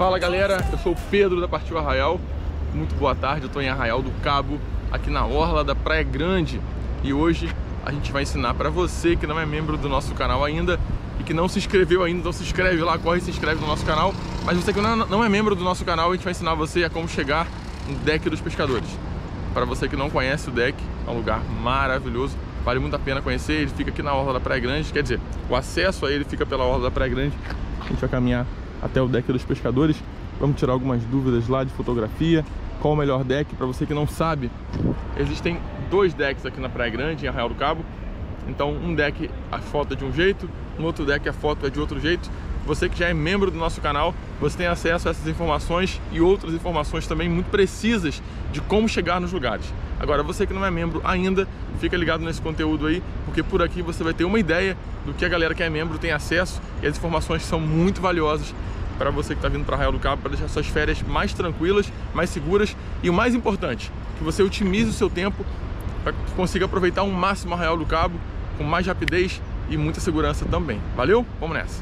Fala galera, eu sou o Pedro da Partiu Arraial. Muito boa tarde, eu estou em Arraial do Cabo, aqui na orla da Praia Grande. E hoje a gente vai ensinar para você que não é membro do nosso canal ainda e que não se inscreveu ainda, então se inscreve lá, corre e se inscreve no nosso canal. Mas você que não é membro do nosso canal, a gente vai ensinar você a como chegar no Deck dos Pescadores. Para você que não conhece o deck, é um lugar maravilhoso, vale muito a pena conhecer. Ele fica aqui na orla da Praia Grande, quer dizer, o acesso a ele fica pela orla da Praia Grande. A gente vai caminhar até o Deck dos Pescadores, vamos tirar algumas dúvidas lá de fotografia, qual o melhor deck. Para você que não sabe, existem dois decks aqui na Praia Grande, em Arraial do Cabo. Então um deck a foto é de um jeito, no outro deck a foto é de outro jeito. Você que já é membro do nosso canal, você tem acesso a essas informações e outras informações também muito precisas de como chegar nos lugares. Agora, você que não é membro ainda, fica ligado nesse conteúdo aí, porque por aqui você vai ter uma ideia do que a galera que é membro tem acesso, e as informações são muito valiosas para você que está vindo para Arraial do Cabo, para deixar suas férias mais tranquilas, mais seguras e o mais importante, que você otimize o seu tempo para que consiga aproveitar ao máximo Arraial do Cabo com mais rapidez e muita segurança também. Valeu? Vamos nessa!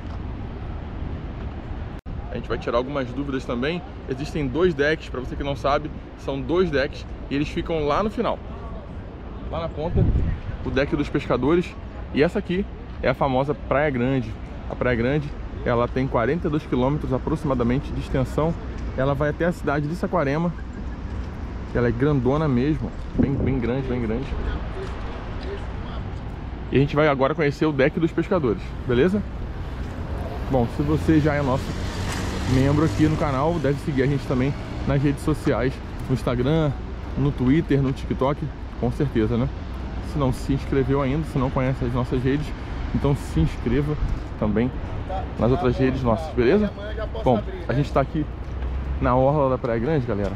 A gente vai tirar algumas dúvidas também. Existem dois decks, para você que não sabe, são dois decks e eles ficam lá no final, lá na ponta, o Deck dos Pescadores. E essa aqui é a famosa Praia Grande. A Praia Grande, ela tem 42 km aproximadamente de extensão. Ela vai até a cidade de Saquarema. Ela é grandona mesmo, bem grande, bem grande. E a gente vai agora conhecer o Deck dos Pescadores, beleza? Bom, se você já é nosso membro aqui no canal, deve seguir a gente também nas redes sociais, no Instagram, no Twitter, no TikTok, com certeza, né? Se não se inscreveu ainda, se não conhece as nossas redes, então se inscreva também nas outras redes nossas, beleza? Bom, a gente está aqui na orla da Praia Grande, galera.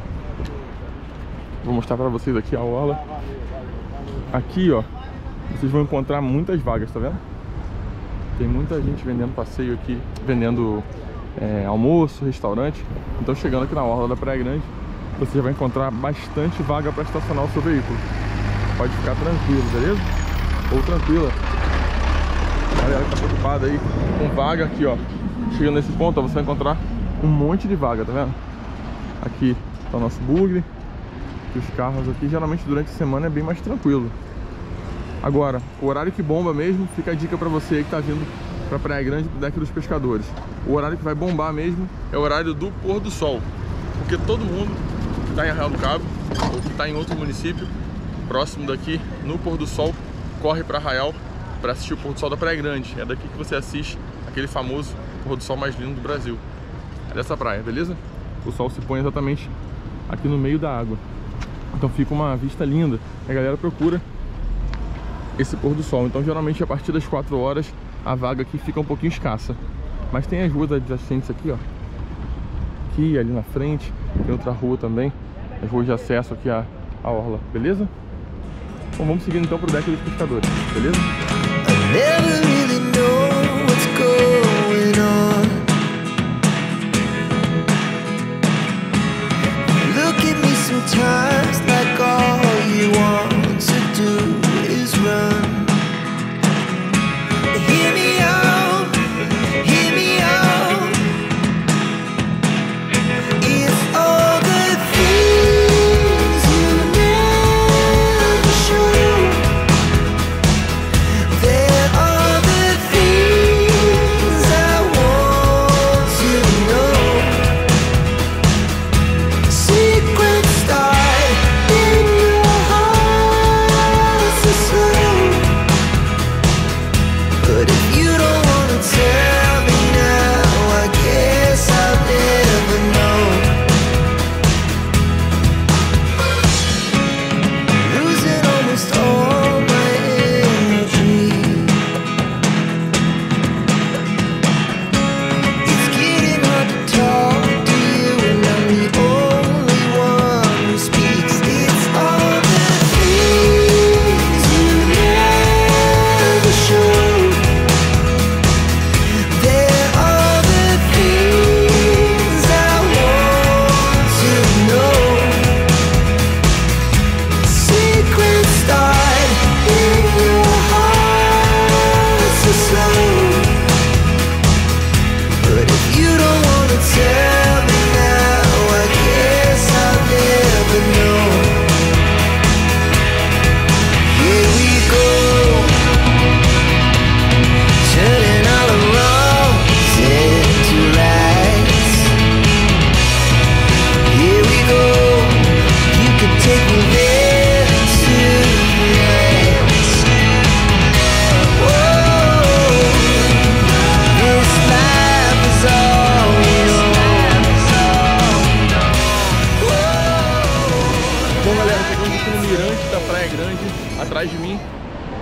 Vou mostrar para vocês aqui a orla. Aqui, ó, vocês vão encontrar muitas vagas, tá vendo? Tem muita gente vendendo passeio aqui, vendendo almoço, restaurante. Então, chegando aqui na orla da Praia Grande, você vai encontrar bastante vaga para estacionar o seu veículo. Pode ficar tranquilo, beleza? Ou tranquila. A galera que tá preocupada aí com vaga aqui, ó. Chegando nesse ponto, ó, você vai encontrar um monte de vaga, tá vendo? Aqui tá o nosso bugre. Os carros aqui, geralmente durante a semana é bem mais tranquilo. Agora, o horário que bomba mesmo, fica a dica para você aí que tá vindo pra Praia Grande, do Deck dos Pescadores. O horário que vai bombar mesmo é o horário do pôr do sol, porque todo mundo que tá em Arraial do Cabo ou que tá em outro município próximo daqui, no pôr do sol, corre para Arraial para assistir o pôr do sol da Praia Grande. É daqui que você assiste aquele famoso pôr do sol mais lindo do Brasil. É dessa praia, beleza? O sol se põe exatamente aqui no meio da água, então fica uma vista linda. A galera procura esse pôr do sol, então geralmente a partir das 4 horas a vaga aqui fica um pouquinho escassa. Mas tem as ruas adjacentes aqui, ó. Aqui, ali na frente, tem outra rua também, as ruas de acesso aqui à orla, beleza? Bom, vamos seguindo então pro Deck dos Pescadores, beleza? There are the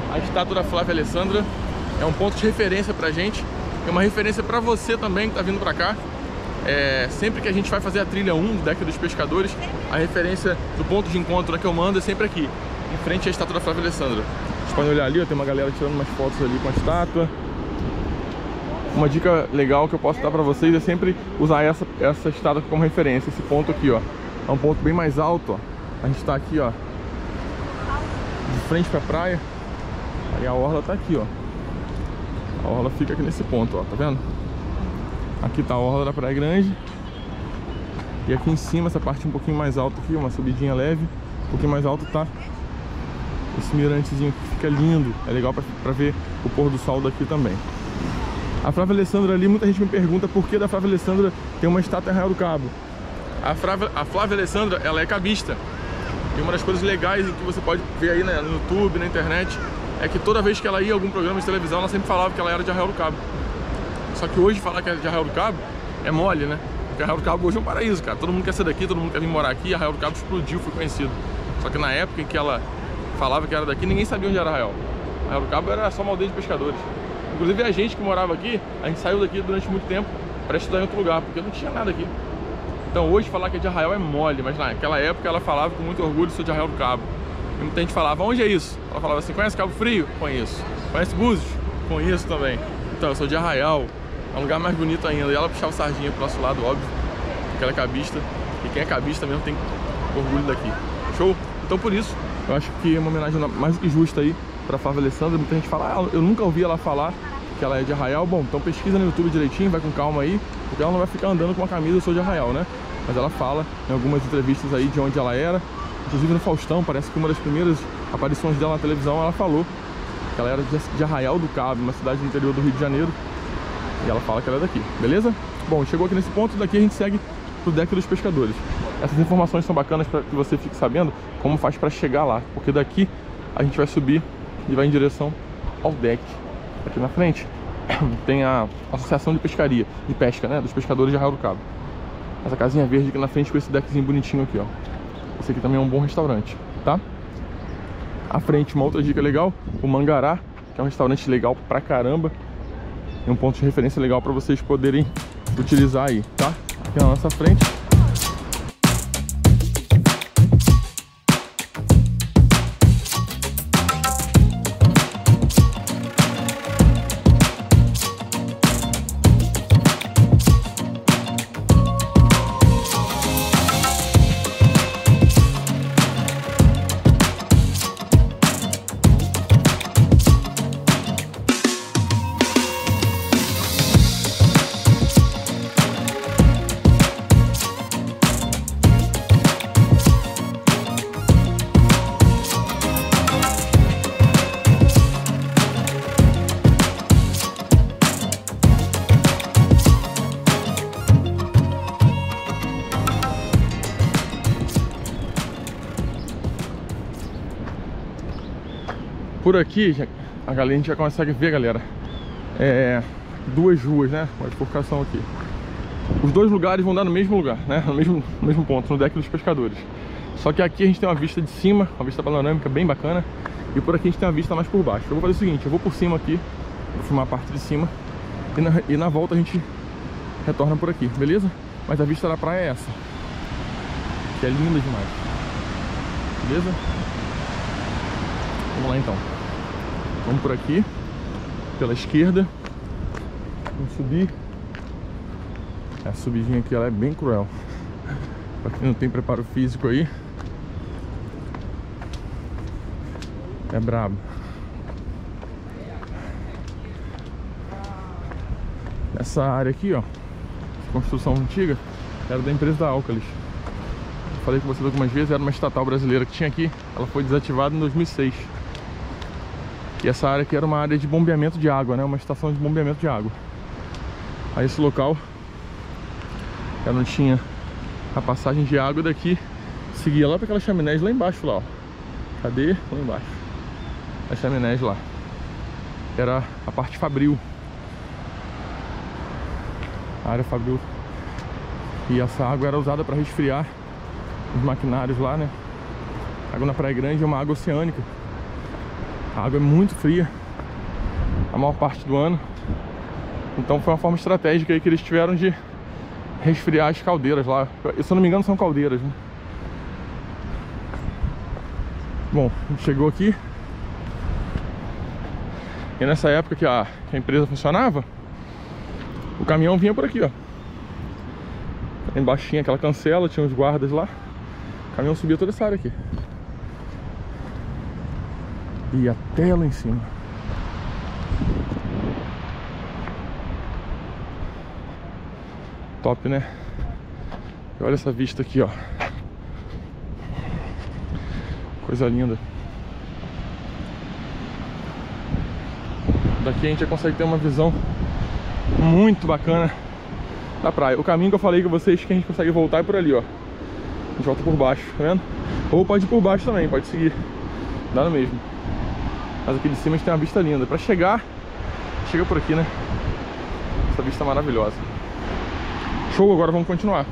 a estátua da Flávia Alessandra. É um ponto de referência pra gente, é uma referência pra você também que tá vindo pra cá. Sempre que a gente vai fazer a trilha 1 do Deck dos Pescadores, a referência do ponto de encontro que eu mando é sempre aqui, em frente à estátua da Flávia Alessandra. Vocês podem olhar ali, ó, tem uma galera tirando umas fotos ali com a estátua. Uma dica legal que eu posso dar pra vocês é sempre usar essa estátua como referência. Esse ponto aqui, ó, é um ponto bem mais alto, ó. A gente tá aqui, ó, de frente pra praia. Aí a orla tá aqui, ó. A orla fica aqui nesse ponto, ó, tá vendo? Aqui tá a orla da Praia Grande. E aqui em cima, essa parte um pouquinho mais alta aqui, uma subidinha leve, um pouquinho mais alto tá esse mirantezinho que fica lindo. É legal pra ver o pôr do sol daqui também. A Flávia Alessandra ali, muita gente me pergunta por que da Flávia Alessandra tem uma estátua em Arraial do Cabo. A Flávia Alessandra, ela é cabista. E uma das coisas legais que você pode ver aí, né, no YouTube, na internet, é que toda vez que ela ia a algum programa de televisão, ela sempre falava que ela era de Arraial do Cabo. Só que hoje falar que é de Arraial do Cabo é mole, né? Porque Arraial do Cabo hoje é um paraíso, cara. Todo mundo quer ser daqui, todo mundo quer vir morar aqui. Arraial do Cabo explodiu, foi conhecido. Só que na época em que ela falava que era daqui, ninguém sabia onde era Arraial. Arraial do Cabo era só uma aldeia de pescadores. Inclusive a gente que morava aqui, a gente saiu daqui durante muito tempo para estudar em outro lugar, porque não tinha nada aqui. Então hoje falar que é de Arraial é mole, mas naquela época ela falava com muito orgulho, sou de Arraial do Cabo. E muita gente falava, onde é isso? Ela falava assim, conhece Cabo Frio? Conheço. Conhece Búzios? Conheço também. Então eu sou de Arraial, é um lugar mais bonito ainda. E ela puxava sardinha pro nosso lado, óbvio, porque ela é cabista. E quem é cabista mesmo tem orgulho daqui. Show? Então por isso, eu acho que é uma homenagem mais do que justa aí pra Flávia Alessandra. Muita gente fala, eu nunca ouvi ela falar que ela é de Arraial. Bom, então pesquisa no YouTube direitinho, vai com calma aí, porque ela não vai ficar andando com uma camisa, eu sou de Arraial, né? Mas ela fala em algumas entrevistas aí de onde ela era. Inclusive no Faustão, parece que uma das primeiras aparições dela na televisão, ela falou que ela era de Arraial do Cabo, uma cidade do interior do Rio de Janeiro. E ela fala que ela é daqui, beleza? Bom, chegou aqui nesse ponto, daqui a gente segue pro Deck dos Pescadores. Essas informações são bacanas para que você fique sabendo como faz para chegar lá, porque daqui a gente vai subir e vai em direção ao deck. Aqui na frente tem a Associação de Pescaria, de Pesca, né, dos Pescadores de Arraial do Cabo. Essa casinha verde aqui na frente com esse deckzinho bonitinho aqui, ó. Esse aqui também é um bom restaurante, tá? À frente, uma outra dica legal, o Mangará, que é um restaurante legal pra caramba. E um ponto de referência legal pra vocês poderem utilizar aí, tá? Aqui na nossa frente. Por aqui, a gente já consegue ver, galera, duas ruas, né? Uma bifurcação aqui. Os dois lugares vão dar no mesmo lugar, né? No mesmo ponto, no Deck dos Pescadores. Só que aqui a gente tem uma vista de cima, uma vista panorâmica bem bacana. E por aqui a gente tem uma vista mais por baixo. Eu vou fazer o seguinte, eu vou por cima aqui, vou filmar a parte de cima. E na volta a gente retorna por aqui, beleza? Mas a vista da praia é essa, que é linda demais. Beleza? Vamos lá então. Vamos por aqui, pela esquerda. Vamos subir. Essa subidinha aqui ela é bem cruel. Pra quem não tem preparo físico aí, é brabo. Essa área aqui, ó, construção antiga, era da empresa da Alcalis. Falei com vocês algumas vezes, era uma estatal brasileira que tinha aqui. Ela foi desativada em 2006. E essa área aqui era uma área de bombeamento de água, né? Uma estação de bombeamento de água. Aí esse local já não tinha a passagem de água daqui. Seguia lá para aquelas chaminés lá embaixo, lá, ó. Cadê? Lá embaixo. As chaminés lá. Era a parte fabril. A área fabril. E essa água era usada para resfriar os maquinários lá, né? A água na Praia Grande é uma água oceânica. A água é muito fria a maior parte do ano. Então foi uma forma estratégica aí que eles tiveram de resfriar as caldeiras lá. Se eu não me engano são caldeiras, né? Bom, a gente chegou aqui. E nessa época que a empresa funcionava, o caminhão vinha por aqui, ó. Embaixo tinha aquela cancela, tinha os guardas lá. O caminhão subia toda essa área aqui. E até lá em cima. Top, né? E olha essa vista aqui, ó. Coisa linda. Daqui a gente já consegue ter uma visão muito bacana da praia. O caminho que eu falei com vocês que a gente consegue voltar é por ali, ó. A gente volta por baixo, tá vendo? Ou pode ir por baixo também, pode seguir. Dá no mesmo. Mas aqui de cima a gente tem uma vista linda. Pra chegar, chega por aqui, né? Essa vista maravilhosa. Show, agora vamos continuar.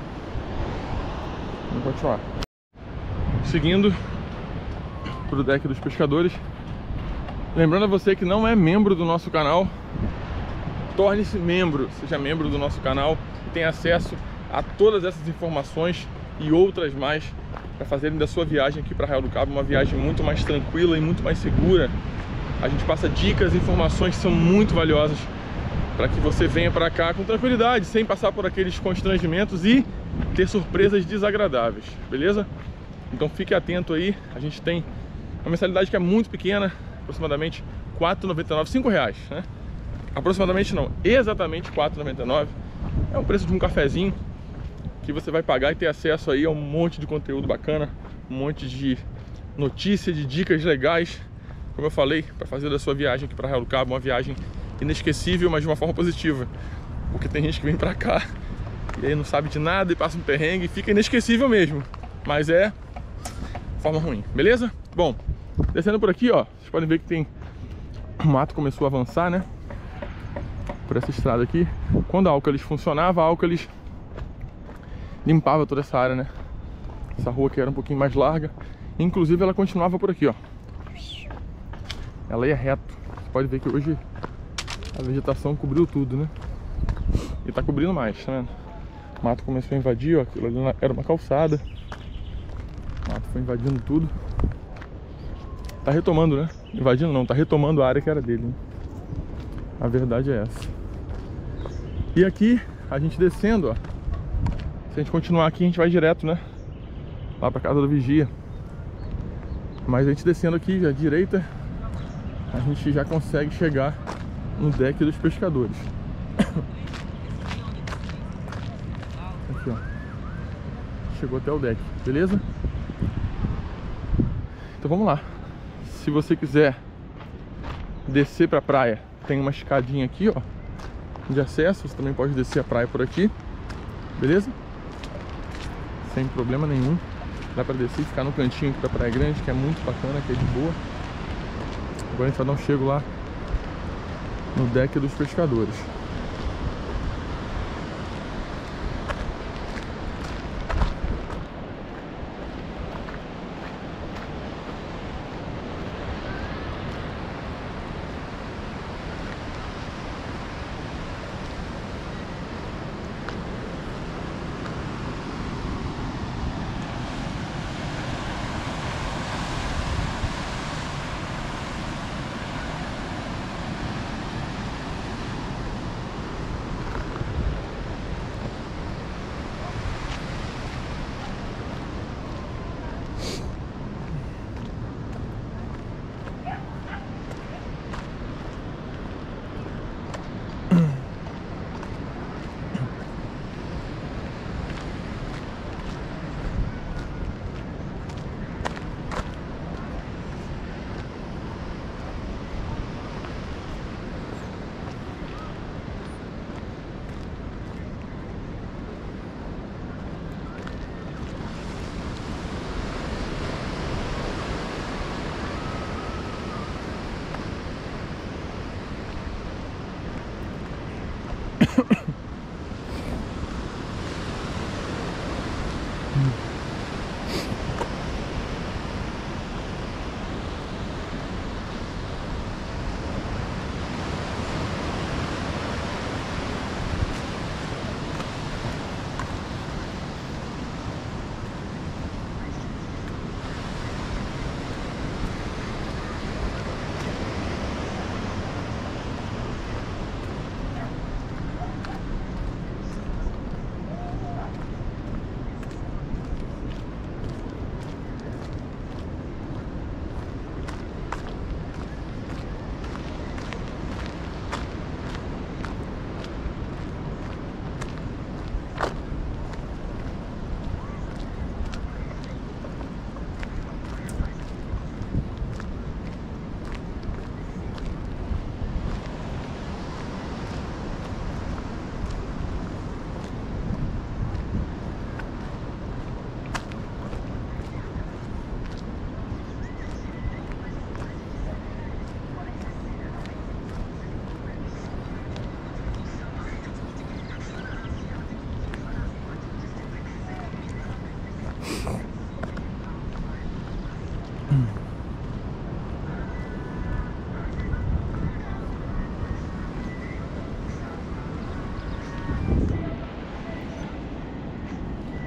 Vamos continuar. Seguindo pro deck dos pescadores. Lembrando a você que não é membro do nosso canal, torne-se membro, seja membro do nosso canal e tenha acesso a todas essas informações e outras mais para fazerem da sua viagem aqui para Arraial do Cabo uma viagem muito mais tranquila e muito mais segura. A gente passa dicas e informações que são muito valiosas para que você venha para cá com tranquilidade, sem passar por aqueles constrangimentos e ter surpresas desagradáveis, beleza? Então fique atento aí, a gente tem uma mensalidade que é muito pequena, aproximadamente R$ 4,99, R$ 5, né? Aproximadamente não, exatamente R$ 4,99. É o preço de um cafezinho que você vai pagar e ter acesso aí a um monte de conteúdo bacana, um monte de notícias, de dicas legais, como eu falei, para fazer da sua viagem aqui para Arraial do Cabo uma viagem inesquecível, mas de uma forma positiva. Porque tem gente que vem para cá e aí não sabe de nada e passa um perrengue e fica inesquecível mesmo, mas é forma ruim, beleza? Bom, descendo por aqui, ó, vocês podem ver que tem o mato começou a avançar, né? Por essa estrada aqui. Quando a Alcalis funcionava, a Alcalis limpava toda essa área, né? Essa rua aqui era um pouquinho mais larga. Inclusive ela continuava por aqui, ó. Ela ia reto. Você pode ver que hoje a vegetação cobriu tudo, né? E tá cobrindo mais, tá vendo? O mato começou a invadir, ó. Aquilo ali era uma calçada. O mato foi invadindo tudo. Tá retomando, né? Invadindo não, tá retomando a área que era dele, né? A verdade é essa. E aqui, a gente descendo, ó. Se a gente continuar aqui, a gente vai direto, né? Lá pra casa do vigia. Mas a gente descendo aqui, à direita, a gente já consegue chegar no deck dos pescadores. Aqui, ó. Chegou até o deck, beleza? Então vamos lá. Se você quiser descer pra praia, tem uma escadinha aqui, ó, de acesso. Você também pode descer a praia por aqui, beleza? Sem problema nenhum. Dá pra descer e ficar no cantinho aqui da Praia Grande, que é muito bacana, que é de boa. Agora a gente vai dar um chego lá no deck dos pescadores.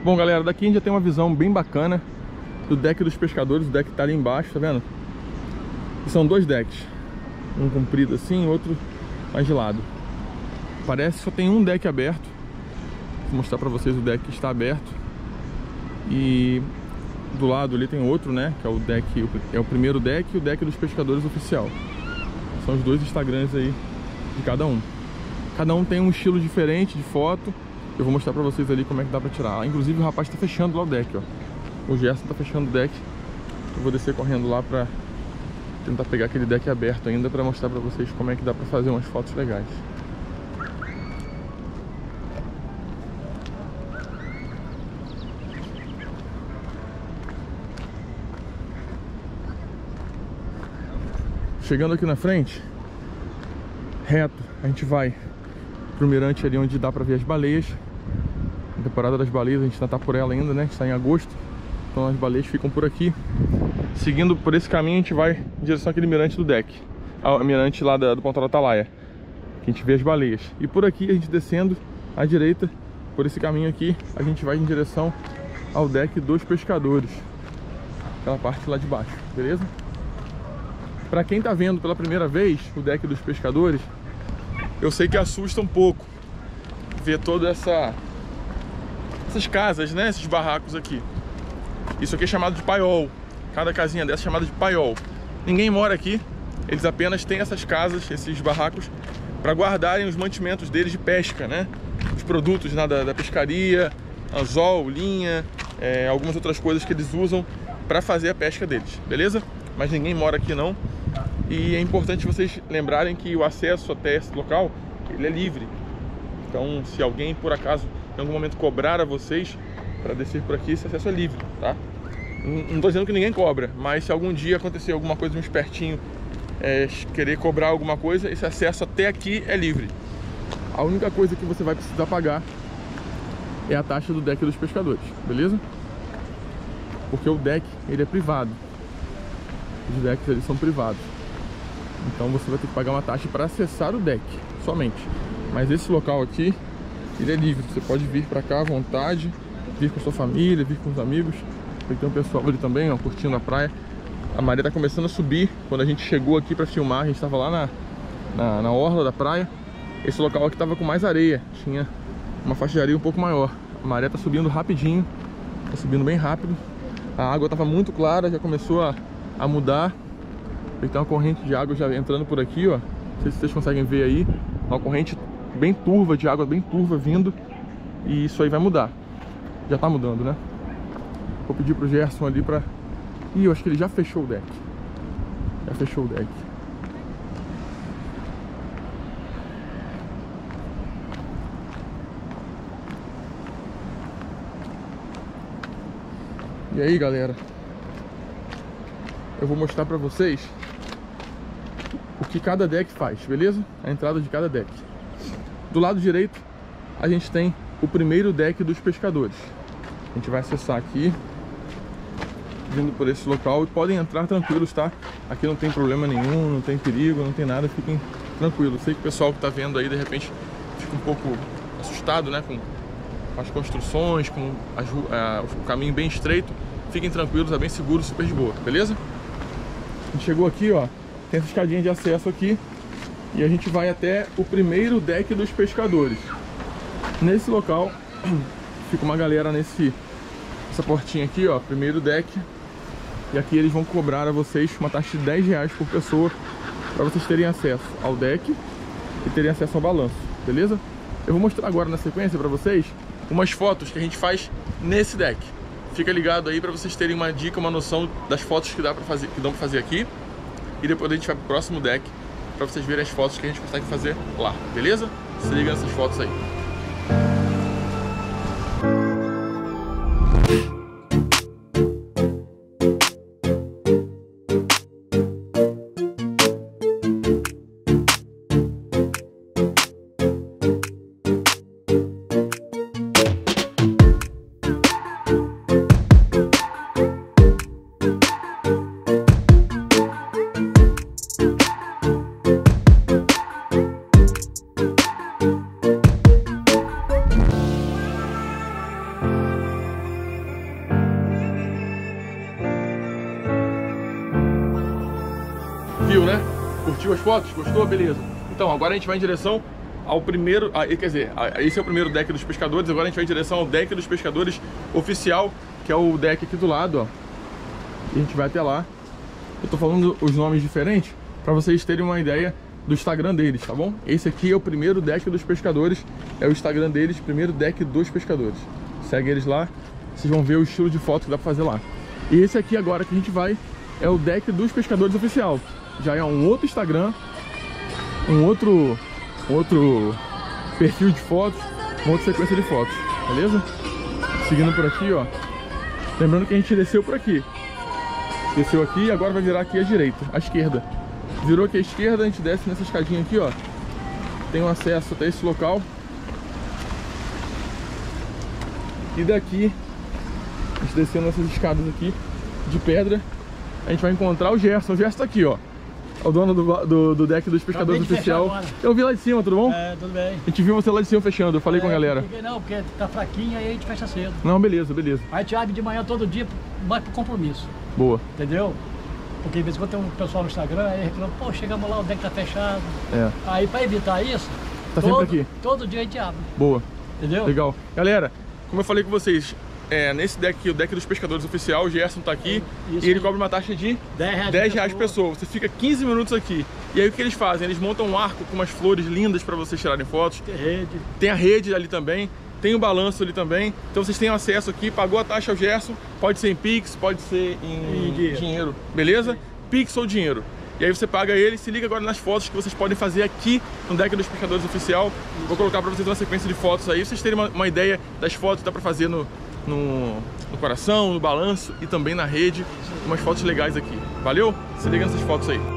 Bom, galera, daqui a gente já tem uma visão bem bacana do deck dos pescadores. O deck tá ali embaixo, tá vendo? E são dois decks, um comprido assim, outro mais de lado. Parece que só tem um deck aberto. Vou mostrar pra vocês o deck que está aberto. E do lado ali tem outro, né? Que é o deck, é o primeiro deck e o deck dos pescadores oficial. São os dois Instagrams aí de cada um. Cada um tem um estilo diferente de foto. Eu vou mostrar pra vocês ali como é que dá pra tirar. Inclusive o rapaz tá fechando lá o deck, ó. O Gerson tá fechando o deck. Eu vou descer correndo lá pra tentar pegar aquele deck aberto ainda, pra mostrar pra vocês como é que dá pra fazer umas fotos legais. Chegando aqui na frente, reto, a gente vai pro mirante ali onde dá pra ver as baleias. A temporada das baleias, a gente ainda tá por ela ainda, né? A gente tá em agosto, então as baleias ficam por aqui. Seguindo por esse caminho, a gente vai em direção àquele mirante do deck, ao mirante lá do Pontal da Atalaia, que a gente vê as baleias. E por aqui, a gente descendo à direita, por esse caminho aqui, a gente vai em direção ao deck dos pescadores, aquela parte lá de baixo, beleza? Pra quem tá vendo pela primeira vez o deck dos pescadores, eu sei que assusta um pouco ver toda essas casas, né? Esses barracos aqui. Isso aqui é chamado de paiol. Cada casinha dessa é chamada de paiol. Ninguém mora aqui, eles apenas têm essas casas, esses barracos, para guardarem os mantimentos deles de pesca, né? Os produtos da pescaria, anzol, linha, algumas outras coisas que eles usam para fazer a pesca deles, beleza? Mas ninguém mora aqui não. E é importante vocês lembrarem que o acesso até esse local, ele é livre. Então, se alguém por acaso em algum momento cobrar a vocês para descer por aqui, esse acesso é livre, tá? Não tô dizendo que ninguém cobra, mas se algum dia acontecer alguma coisa, um espertinho querer cobrar alguma coisa, esse acesso até aqui é livre. A única coisa que você vai precisar pagar é a taxa do deck dos pescadores, beleza? Porque o deck, ele é privado. Os decks, eles são privados. Então você vai ter que pagar uma taxa para acessar o deck, somente. Mas esse local aqui, ele é livre. Você pode vir para cá à vontade, vir com sua família, vir com os amigos. Tem um pessoal ali também, ó, curtindo a praia. A maré tá começando a subir. Quando a gente chegou aqui para filmar, a gente estava lá na orla da praia. Esse local aqui tava com mais areia, tinha uma faixa de areia um pouco maior. A maré tá subindo rapidinho, tá subindo bem rápido. A água tava muito clara, já começou a mudar. Tem uma corrente de água já entrando por aqui, ó. Não sei se vocês conseguem ver aí. Uma corrente bem turva, de água bem turva vindo. E isso aí vai mudar. Já tá mudando, né? Vou pedir pro Gerson ali pra... Ih, eu acho que ele já fechou o deck. Já fechou o deck. E aí, galera, eu vou mostrar pra vocês o que cada deck faz, beleza? A entrada de cada deck. Do lado direito, a gente tem o primeiro deck dos pescadores. A gente vai acessar aqui, vindo por esse local, e podem entrar tranquilos, tá? Aqui não tem problema nenhum, não tem perigo, não tem nada, fiquem tranquilos. Sei que o pessoal que tá vendo aí, de repente, fica um pouco assustado, né? Com as construções, com o caminho bem estreito. Fiquem tranquilos, é bem seguro, super de boa, beleza? A gente chegou aqui, ó, tem essa escadinha de acesso aqui, e a gente vai até o primeiro deck dos pescadores. Nesse local, fica uma galera essa portinha aqui, ó, primeiro deck. E aqui eles vão cobrar a vocês uma taxa de R$10 por pessoa, para vocês terem acesso ao deck e terem acesso ao balanço, beleza? Eu vou mostrar agora na sequência para vocês umas fotos que a gente faz nesse deck. Fica ligado aí para vocês terem uma dica, uma noção das fotos que dão para fazer aqui. E depois a gente vai pro próximo deck para vocês verem as fotos que a gente consegue fazer lá, beleza? Se liga nessas fotos aí. Curtiu as fotos? Gostou? Beleza. Então, agora a gente vai em direção ao primeiro... quer dizer, esse é o primeiro deck dos pescadores. Agora a gente vai em direção ao deck dos pescadores oficial, que é o deck aqui do lado, ó. E a gente vai até lá. Eu tô falando os nomes diferentes para vocês terem uma ideia do Instagram deles, tá bom? Esse aqui é o primeiro deck dos pescadores. É o Instagram deles, primeiro deck dos pescadores. Segue eles lá, vocês vão ver o estilo de foto que dá pra fazer lá. E esse aqui agora que a gente vai é o deck dos pescadores oficial. Já é um outro Instagram, um outro perfil de fotos, uma outra sequência de fotos, beleza? Seguindo por aqui, ó. Lembrando que a gente desceu por aqui. Desceu aqui e agora vai virar aqui à direita, à esquerda. Virou aqui à esquerda, a gente desce nessa escadinha aqui, ó. Tem um acesso até esse local. E daqui, a gente descendo essas escadas aqui de pedra, a gente vai encontrar o Gerson. O Gerson tá aqui, ó. É o dono do deck dos pescadores oficial. Eu vi lá de cima, tudo bom? Tudo bem. A gente viu você lá de cima fechando, eu falei com a galera. Não, porque tá fraquinho, aí a gente fecha cedo. Não, beleza. Aí a gente abre de manhã todo dia, mais pro compromisso. Boa. Entendeu? Porque às vezes quando tem um pessoal no Instagram, aí reclama, pô, chegamos lá, o deck tá fechado. Aí pra evitar isso, tá sempre aqui. Todo dia a gente abre. Boa. Entendeu? Legal. Galera, como eu falei com vocês, nesse deck aqui, o deck dos pescadores oficial, o Gerson tá aqui e ele cobra uma taxa de 10 reais por pessoa. Você fica 15 minutos aqui. E aí o que eles fazem? Eles montam um arco com umas flores lindas para vocês tirarem fotos. Tem rede. Tem a rede ali também. Tem o balanço ali também. Então vocês têm acesso aqui, pagou a taxa ao Gerson. Pode ser em Pix, pode ser em dinheiro. Beleza? Sim. Pix ou dinheiro. E aí você paga ele, se liga agora nas fotos que vocês podem fazer aqui no deck dos pescadores oficial. Vou colocar para vocês uma sequência de fotos aí, vocês terem uma ideia das fotos que dá para fazer no coração, no balanço e também na rede. Umas fotos legais aqui. Valeu? Se liga nessas fotos aí.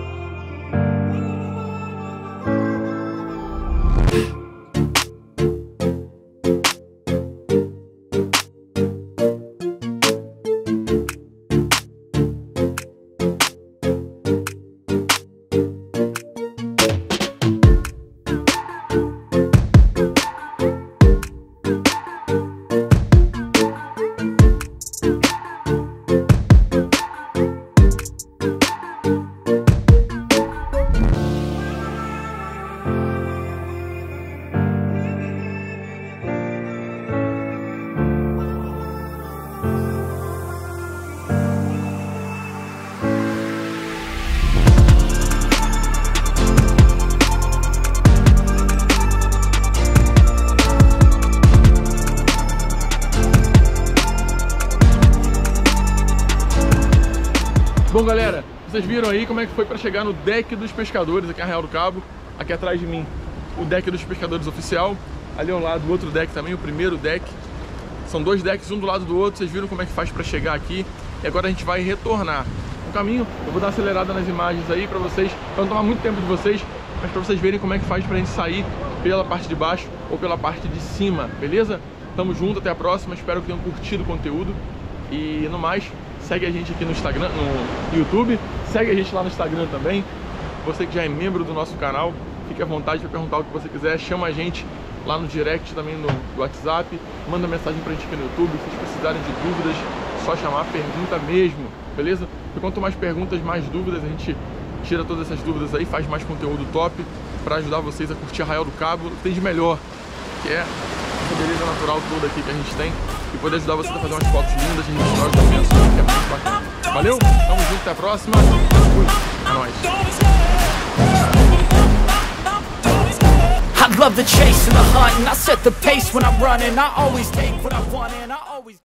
Bom, galera, vocês viram aí como é que foi para chegar no deck dos pescadores aqui em Arraial do Cabo. Aqui atrás de mim, o deck dos pescadores oficial. Ali ao lado, o outro deck também, o primeiro deck. São dois decks, um do lado do outro. Vocês viram como é que faz para chegar aqui. E agora a gente vai retornar. No caminho, eu vou dar uma acelerada nas imagens aí para vocês, para não tomar muito tempo de vocês, mas para vocês verem como é que faz pra gente sair pela parte de baixo ou pela parte de cima, beleza? Tamo junto, até a próxima. Espero que tenham curtido o conteúdo. E no mais, segue a gente aqui no Instagram, no YouTube, segue a gente lá no Instagram também. Você que já é membro do nosso canal, fique à vontade para perguntar o que você quiser, chama a gente lá no direct também no WhatsApp, manda mensagem pra gente aqui no YouTube. Se vocês precisarem de dúvidas, só chamar, pergunta mesmo, beleza? Porque quanto mais perguntas, mais dúvidas, a gente tira todas essas dúvidas aí, faz mais conteúdo top para ajudar vocês a curtir Arraial do Cabo, o que tem de melhor, que é essa beleza natural toda aqui que a gente tem, e poder ajudar vocês a fazer umas fotos lindas e registrar os momentos, que é muito bacana. Valeu? Tamo junto, até a próxima. Fui. É nóis. I love the chase and the hunt, and I set the pace when I'm running. I always take what I want and I always